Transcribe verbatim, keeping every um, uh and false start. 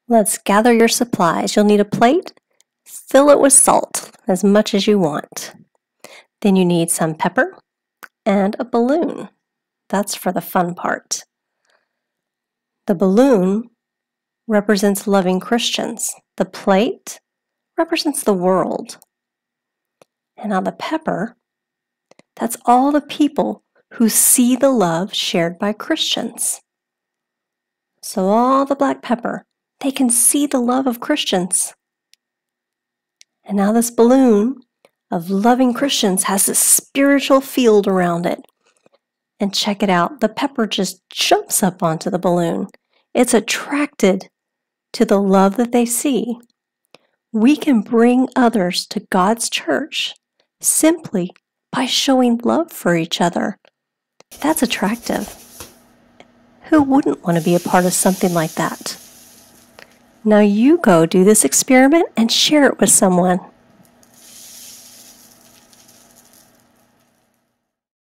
Let's gather your supplies. You'll need a plate. Fill it with salt, as much as you want. Then you need some pepper and a balloon. That's for the fun part. The balloon represents loving Christians. The plate represents the world. And now the pepper, that's all the people who see the love shared by Christians. So all the black pepper, they can see the love of Christians. And now this balloon of loving Christians has this spiritual field around it. And check it out, the pepper just jumps up onto the balloon. It's attracted to the love that they see. We can bring others to God's church simply by showing love for each other. That's attractive. Who wouldn't want to be a part of something like that? Now you go do this experiment and share it with someone.